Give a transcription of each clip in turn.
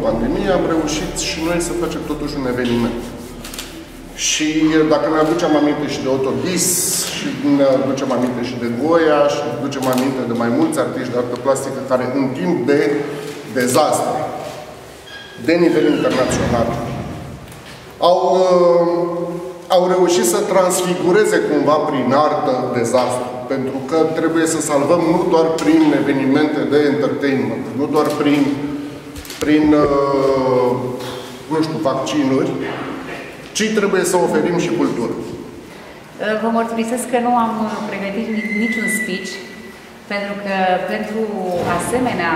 pandemie, am reușit și noi să facem totuși un eveniment. Și dacă ne aducem aminte și de Autobis, și ne aducem aminte și de Goia, și ne aducem aminte de mai mulți artiști de artă plastică care în timp de dezastre, de nivel internațional, au reușit să transfigureze cumva prin artă dezastru. Pentru că trebuie să salvăm nu doar prin evenimente de entertainment, nu doar prin nu știu, vaccinuri, ci trebuie să oferim și cultură. Vă mărturisesc că nu am pregătit niciun speech, pentru că pentru asemenea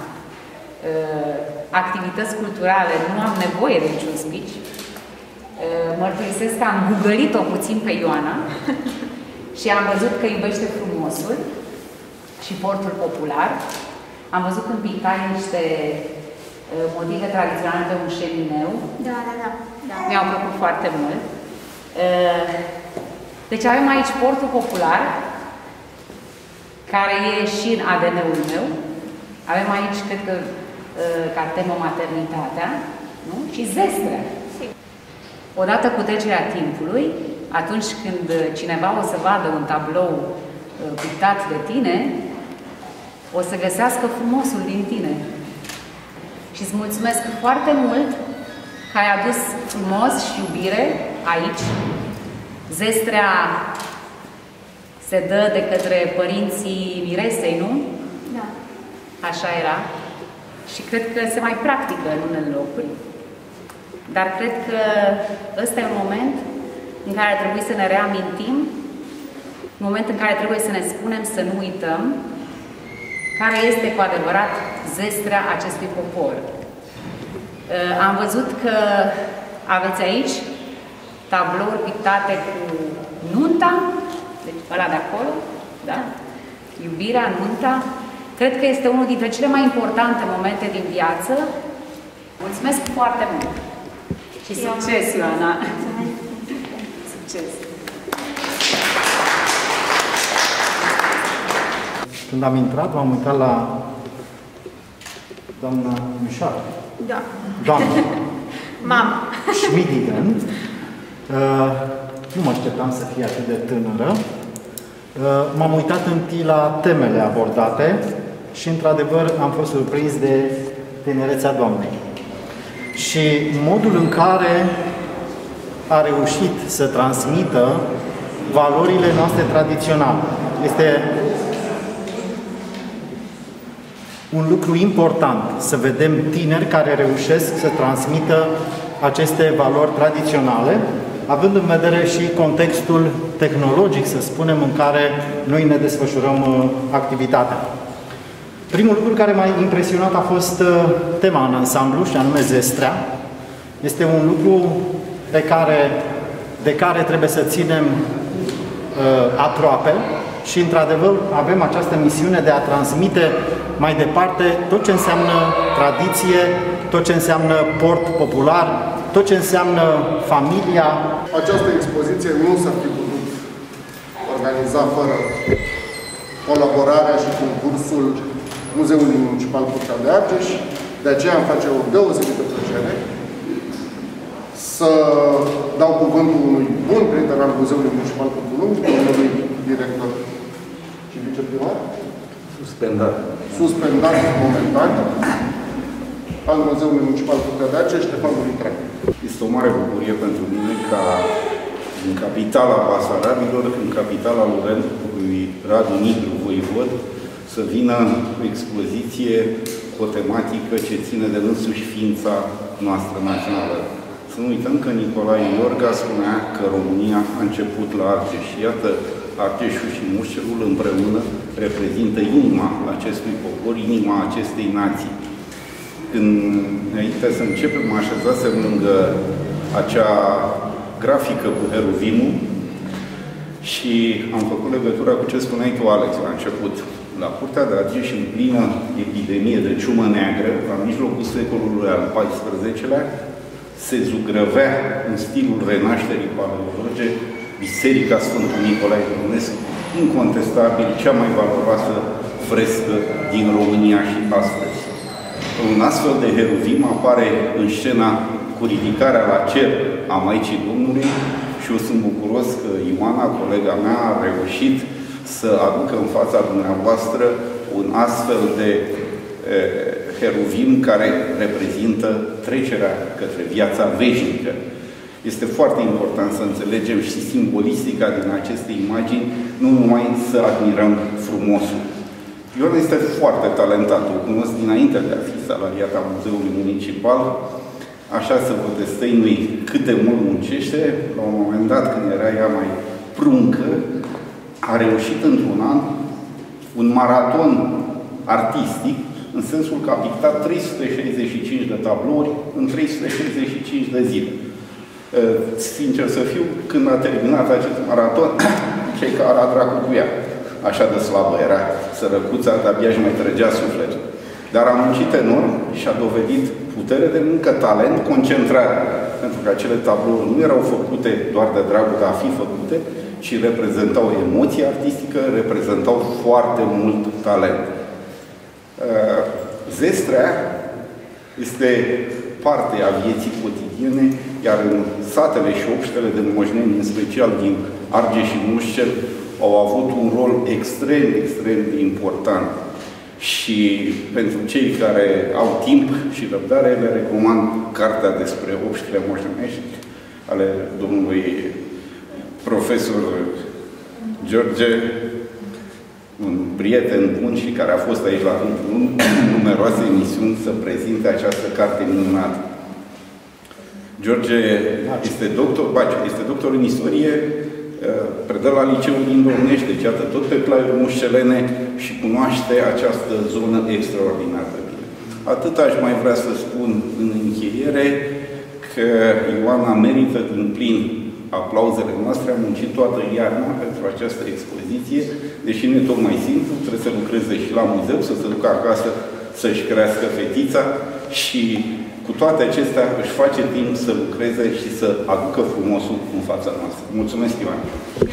activități culturale nu am nevoie de niciun speech. Mărturisesc că am googlit-o puțin pe Ioana și am văzut că iubește frumosul și portul popular. Am văzut când pictai niște motive tradiționale pe un șemineu. Da. Mi-au plăcut foarte mult. Deci avem aici portul popular, care e și în ADN-ul meu. Avem aici, cred că, ca temă maternitatea, nu? Și zestrea. Odată cu trecerea timpului, atunci când cineva o să vadă un tablou pictat de tine, o să găsească frumosul din tine. Și îți mulțumesc foarte mult că ai adus frumos și iubire aici. Zestrea se dă de către părinții miresei, nu? Da. Așa era. Și cred că se mai practică în unele locuri. Dar cred că ăsta e un moment în care trebuie să ne reamintim, un moment în care trebuie să ne spunem să nu uităm care este cu adevărat zestrea acestui popor. Am văzut că aveți aici tablouri pictate cu nunta, deci ăla de acolo, da? Iubirea, nunta. Cred că este unul dintre cele mai importante momente din viață. Mulțumesc foarte mult! Și succes, Ioana! Succes! Când am intrat, m-am uitat la doamna Mișar. Da. Doamna. Mama. Schmidigen. Nu mă așteptam să fie atât de tânără. M-am uitat întâi la temele abordate și, într-adevăr, am fost surprins de tinerețea doamnei. Și modul în care a reușit să transmită valorile noastre tradiționale. Este un lucru important să vedem tineri care reușesc să transmită aceste valori tradiționale, având în vedere și contextul tehnologic, să spunem, în care noi ne desfășurăm activitatea. Primul lucru care m-a impresionat a fost tema în ansamblu, și anume zestrea. Este un lucru de care trebuie să ținem aproape și, într-adevăr, avem această misiune de a transmite mai departe tot ce înseamnă tradiție, tot ce înseamnă port popular, tot ce înseamnă familia. Această expoziție nu s-ar fi putut organiza fără colaborarea și concursul Muzeului Municipal Curtea de Argeș. De aceea îmi face o deosebită plăcere să dau cuvântul unui bun prieten al Muzeului Municipal Curtea, domnului director și viceprimar, suspendat momentan, al Muzeului Municipal Curtea de Argeș, Ștefan Dumitran. Este o mare bucurie pentru mine ca în capitala Basarabilor, în capitala lui Radu Nigru Voivod, să vină o expoziție cu o tematică ce ține de însuși ființa noastră națională. Să nu uităm că Nicolae Iorga spunea că România a început la Argeș. Iată, Argeșul și Mușcerul împreună reprezintă inima acestui popor, inima acestei nații. Înainte să începem, mă așezasem lângă acea grafică cu Heruvimul și am făcut legătura cu ce spuneai tu, Alex, la început. La Curtea de Argeș, în plină epidemie de ciumă neagră, la mijlocul secolului al XIV-lea, se zugrăvea în stilul renașterii paleologe Biserica Sfântului Nicolae Ionescu, incontestabil cea mai valoroasă frescă din România și astăzi. Un astfel de heruvim apare în scena cu ridicarea la cer a Maicii Domnului și eu sunt bucuros că Ioana, colega mea, a reușit să aducă în fața dumneavoastră un astfel de heruvim care reprezintă trecerea către viața veșnică. Este foarte important să înțelegem și simbolistica din aceste imagini, nu numai să admirăm frumosul. Ioana este foarte talentat, o cunosc dinainte de a fi salariat a Muzeului Municipal, așa să vă destăinui cât de mult muncește. La un moment dat, când era ea mai pruncă, a reușit într-un an un maraton artistic, în sensul că a pictat 365 de tablouri în 365 de zile. Sincer să fiu, când a terminat acest maraton, cei care a dracu cu ea. Așa de slabă era, sărăcuța, de-abia își mai trăgea sufletul. Dar a muncit enorm și a dovedit putere de muncă, talent, concentrare. Pentru că acele tablouri nu erau făcute doar de dragul de a fi făcute, ci reprezentau emoție artistică, reprezentau foarte mult talent. Zestrea este parte a vieții cotidiene, iar în satele și obștele de moșneni, în special din Argeș și Mușcel, au avut un rol extrem, extrem de important. Și pentru cei care au timp și răbdare, le recomand cartea despre obștile moșnenești ale domnului profesor George, un prieten bun și care a fost aici la numeroase emisiuni să prezinte această carte minunată. George este doctor în istorie, predă la liceul din Domnești, deci iată tot pe plaiuri mușcelene și cunoaște această zonă extraordinar de bine. Atât aș mai vrea să spun în încheiere că Ioana merită din plin aplauzele noastre. Am muncit toată iarna pentru această expoziție, deși nu e tocmai simplu, trebuie să lucreze și la muzeu, să se ducă acasă să-și crească fetița și cu toate acestea își face timp să lucreze și să aducă frumosul în fața noastră. Mulțumesc, Ioana!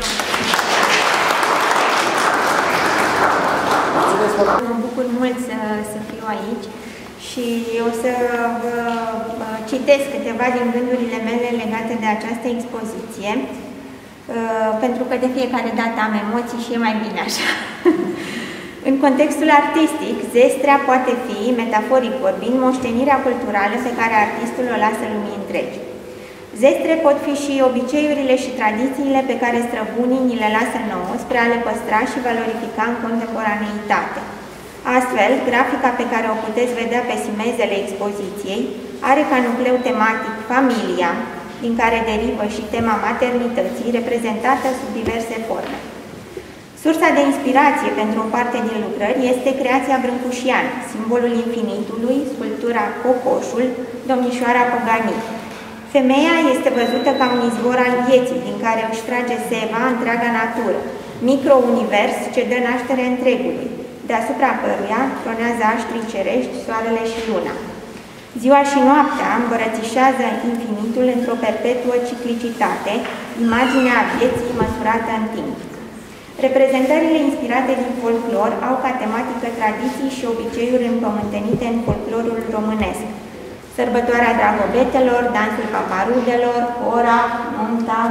Mă bucur mult să fiu aici și o să vă citesc câteva din gândurile mele legate de această expoziție, pentru că de fiecare dată am emoții și e mai bine așa. În contextul artistic, zestrea poate fi, metaforic vorbind, moștenirea culturală pe care artistul o lasă lumii întregi. Zestre pot fi și obiceiurile și tradițiile pe care străbunii ni le lasă nouă spre a le păstra și valorifica în contemporaneitate. Astfel, grafica pe care o puteți vedea pe simezele expoziției are ca nucleu tematic familia, din care derivă și tema maternității, reprezentată sub diverse forme. Sursa de inspirație pentru o parte din lucrări este creația Brâncușian, simbolul infinitului, sculptura Cocoșul, domnișoara Păgani. Femeia este văzută ca un izvor al vieții, din care își trage seva întreaga natură, micro-univers ce dă naștere întregului, deasupra căruia tronează aștrii cerești, soarele și luna. Ziua și noaptea îmbărățișează infinitul într-o perpetuă ciclicitate, imaginea vieții măsurată în timp. Reprezentările inspirate din folclor au ca tematică tradiții și obiceiuri împământenite în folclorul românesc. Sărbătoarea dragobetelor, dansul paparudelor, ora, nunta.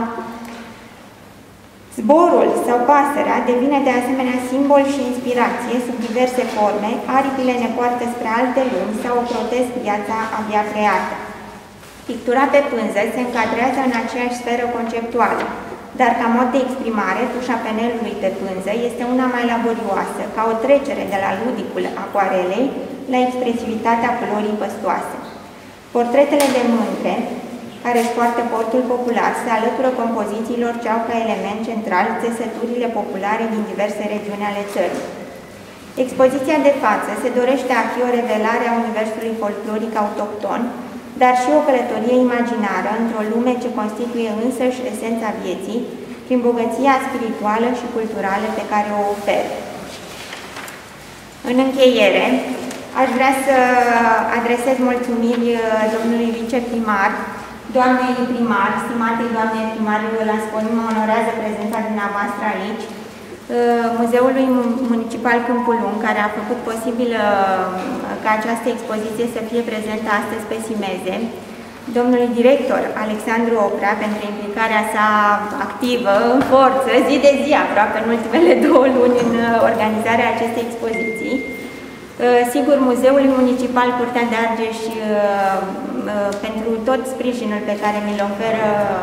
Zborul sau pasărea devine de asemenea simbol și inspirație sub diverse forme, aripile ne poartă spre alte lumi sau ocrotesc viața abia creată. Pictura pe pânză se încadrează în aceeași sferă conceptuală, dar ca mod de exprimare, tușa penelului pe pânză este una mai laborioasă, ca o trecere de la ludicul acuarelei la expresivitatea culorii păstoase. Portretele de mândre, care își poartă portul popular, se alătură compozițiilor ce au ca element central țesăturile populare din diverse regiuni ale țării. Expoziția de față se dorește a fi o revelare a universului folcloric autohton, dar și o călătorie imaginară într-o lume ce constituie însăși esența vieții, prin bogăția spirituală și culturală pe care o oferă. În încheiere, aș vrea să adresez mulțumiri domnului viceprimar, doamnei primar, stimatei doamne primar Iulia Spolin, mă onorează prezența dumneavoastră aici, Muzeului Municipal Câmpul Lung, care a făcut posibil ca această expoziție să fie prezentă astăzi pe Simeze, domnului director Alexandru Oprea pentru implicarea sa activă, în forță, zi de zi aproape, în ultimele 2 luni în organizarea acestei expoziții. Sigur, Muzeul Municipal Curtea de Argeș pentru tot sprijinul pe care mi-l oferă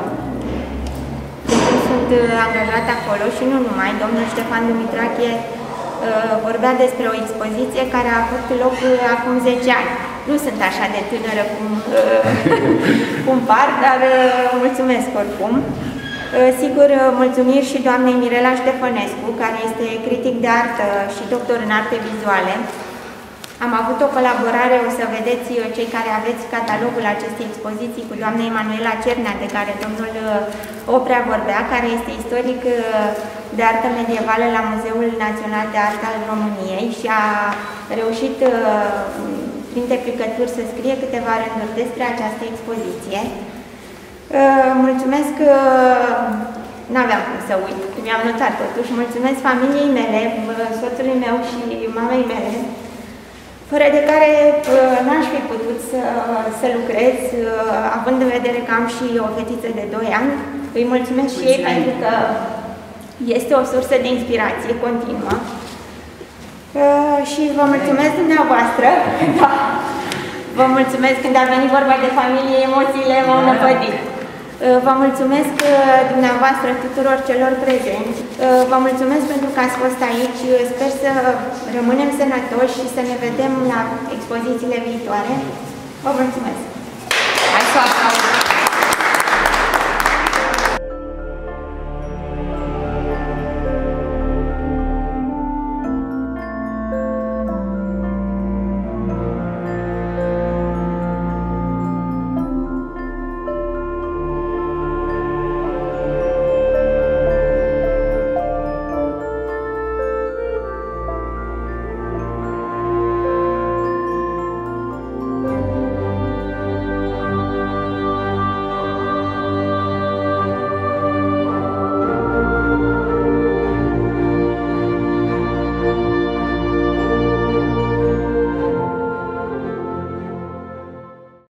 sunt angajat acolo și nu numai. Domnul Ștefan Dumitrache vorbea despre o expoziție care a avut loc acum 10 ani. Nu sunt așa de tânără cum par, dar mulțumesc oricum. Sigur, mulțumiri și doamnei Mirela Ștefănescu, care este critic de artă și doctor în arte vizuale. Am avut o colaborare, o să vedeți cei care aveți catalogul acestei expoziții, cu doamna Emanuela Cernea, de care domnul Oprea vorbea, care este istoric de artă medievală la Muzeul Național de Artă al României și a reușit printre picături să scrie câteva rânduri despre această expoziție. Mulțumesc, n-aveam cum să uit, mi-am notat totuși, mulțumesc familiei mele, soțului meu și mamei mele, fără de care n-aș fi putut să lucrez, având în vedere că am și o fetiță de 2 ani. Îi mulțumesc și ei pentru că este o sursă de inspirație continuă. Și vă mulțumesc dumneavoastră. Da. Vă mulțumesc, când a venit vorba de familie, emoțiile m-au năpădit. Vă mulțumesc dumneavoastră tuturor celor prezenți. Vă mulțumesc pentru că ați fost aici. Sper să rămânem sănătoși și să ne vedem la expozițiile viitoare. Vă mulțumesc!